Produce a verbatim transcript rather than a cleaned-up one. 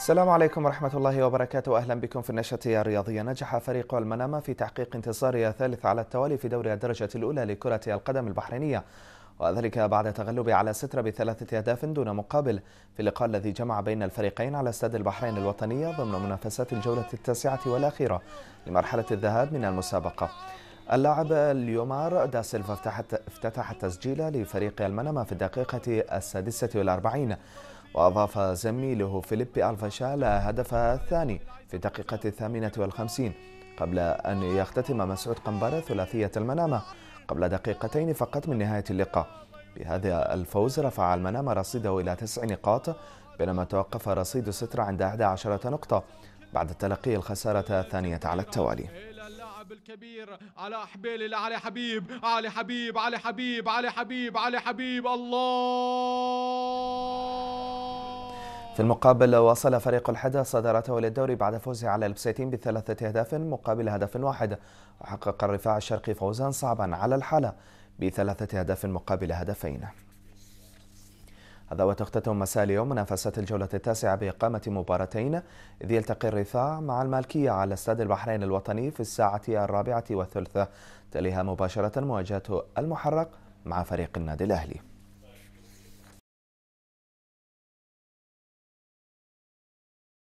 السلام عليكم ورحمة الله وبركاته. أهلا بكم في النشرة الرياضية. نجح فريق المنامة في تحقيق انتصاره الثالث على التوالي في دوري الدرجة الأولى لكرة القدم البحرينية، وذلك بعد تغلب على سترة بثلاثة أهداف دون مقابل في اللقاء الذي جمع بين الفريقين على استاد البحرين الوطنية ضمن منافسات الجولة التاسعة والأخيرة لمرحلة الذهاب من المسابقة. اللاعب ليومار دا سيلفا افتتح التسجيل لفريق المنامة في الدقيقة السادسة والأربعين، وأضاف زميله فيليبي الفاشال هدف الثاني في الدقيقة الثامنة والخمسين، قبل أن يختتم مسعود قنبرة ثلاثية المنامة قبل دقيقتين فقط من نهاية اللقاء. بهذا الفوز رفع المنامة رصيده إلى تسع نقاط، بينما توقف رصيد سترة عند أحد عشر نقطة بعد تلقي الخسارة الثانية على التوالي. اللاعب الكبير على حبيل علي حبيب علي حبيب علي حبيب علي حبيب علي حبيب الله. في المقابل واصل فريق الحدث صدارته للدوري بعد فوزه على البسيتين بثلاثة أهداف مقابل هدف واحد، وحقق الرفاع الشرقي فوزا صعبا على الحالة بثلاثة أهداف مقابل هدفين. هذا وتختتم مساء اليوم منافسات الجولة التاسعة بإقامة مباراتين، إذ يلتقي الرفاع مع المالكية على استاد البحرين الوطني في الساعة الرابعة والثلث، تليها مباشرة مواجهة المحرق مع فريق النادي الأهلي.